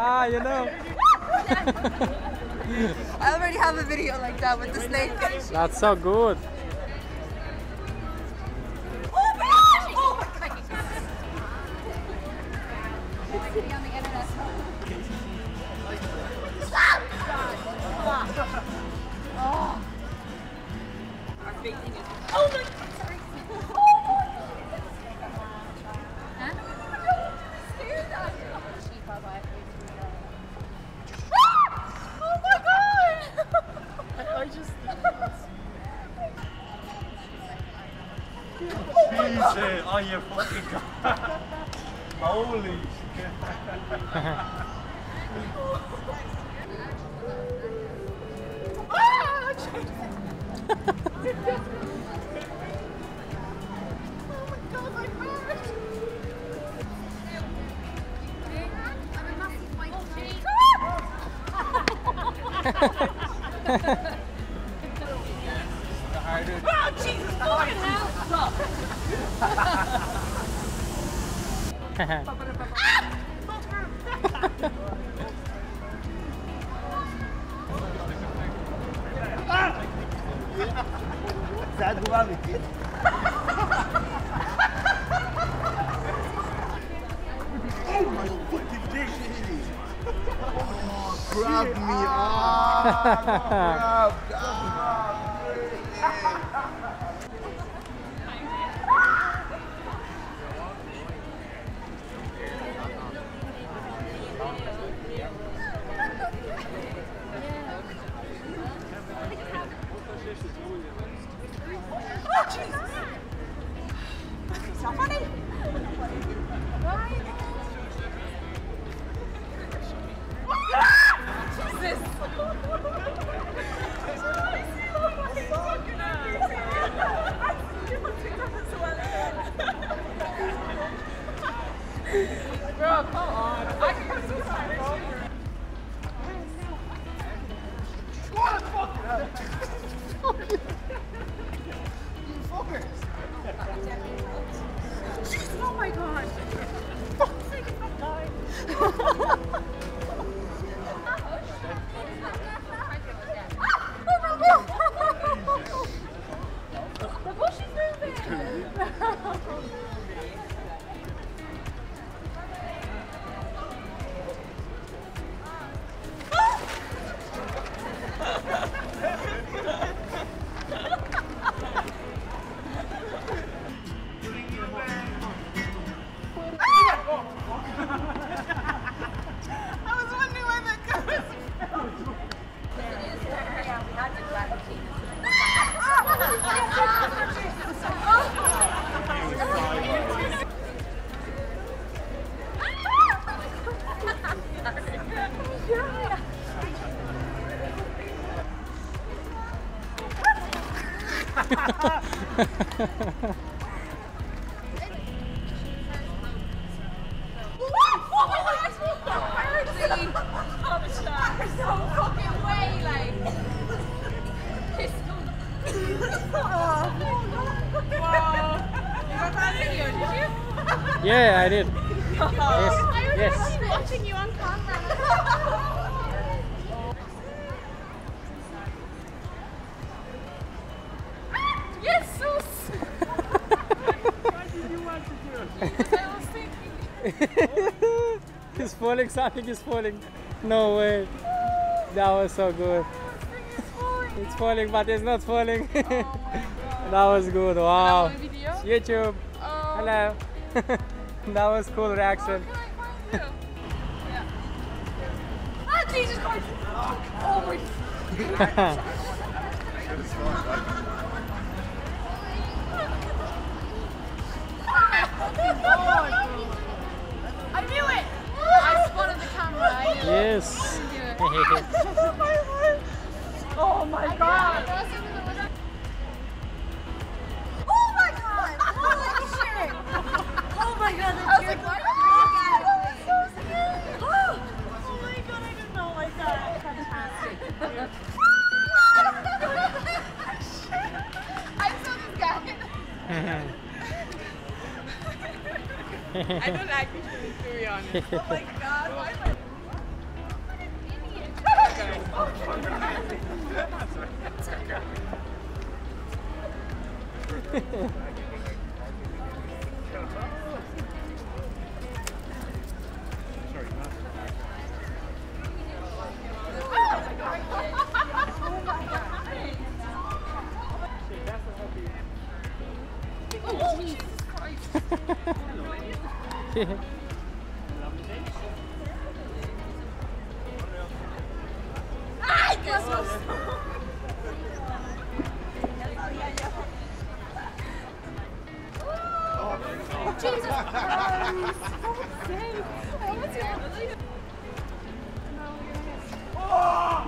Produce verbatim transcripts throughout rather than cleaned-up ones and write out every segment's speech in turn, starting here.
Ah, you know. I already have a video like that with the snake. That's so good. Oh my gosh! Oh my god! It's sitting on the internet. Stop! Oh. Our big thing is. Oh my god! Sorry. Huh? Scared that. Sheep, bye bye. Oh my god! I just. Jesus, oh you fucking god. Holy shit. Ah, Jesus. Oh, Jesus fucking hell! Stop! Sad gumamit. Oh my fucking dick. Oh, grab me. Ah, grab, grab. Oh, Jesus! It's not funny! Jesus! Bro, come on. I can go suicide, bro. What the fuck? You fuckers. Jesus, oh my god. I'm dying. The bush is moving. Yeah, I did. Oh. Yes, I yes. was watching you on camera. Yes, sus! Why did you want to do it? Because I was thinking. He's falling, something is falling. No way. That was so good. It's falling, but it's not falling. Oh my god. That was good. Wow. Another video? YouTube. Oh. Hello. That was cool reaction. Oh, can I find you? Yeah. Ah, Jesus Christ! Oh my god. I knew it! I spotted the camera. I knew Yes. it. Oh my god! Oh my god! Holy shit! Oh my god, that's your god! That was so scary! Oh my god, I did not like that. Fantastic. I'm so disgusted. I don't like this movie, to be honest. Oh my god, why am I... Oh, Jesus Christ. Yeah. Ay, qué susto. Jesus Christ. Save. I almost got it. No, you're gonna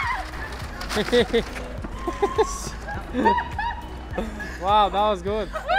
Wow, that was good.